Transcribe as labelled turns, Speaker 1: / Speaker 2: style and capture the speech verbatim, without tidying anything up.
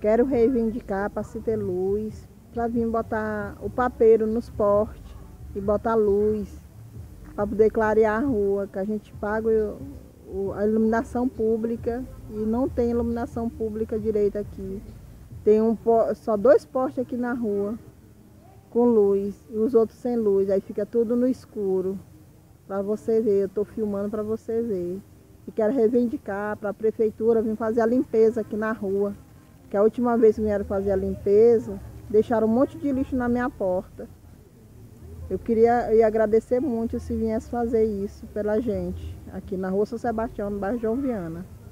Speaker 1: Quero reivindicar para se ter luz, para vir botar o papeiro nos postes e botar luz, para poder clarear a rua, que a gente paga o, o, a iluminação pública e não tem iluminação pública direito aqui. Tem um, só dois postes aqui na rua com luz e os outros sem luz, aí fica tudo no escuro. Para você ver, eu estou filmando para você ver. E quero reivindicar para a prefeitura vir fazer a limpeza aqui na rua. Que a última vez que vieram fazer a limpeza, deixaram um monte de lixo na minha porta. Eu queria eu ia agradecer muito se viesse fazer isso pela gente, aqui na rua São Sebastião, no bairro João Viana.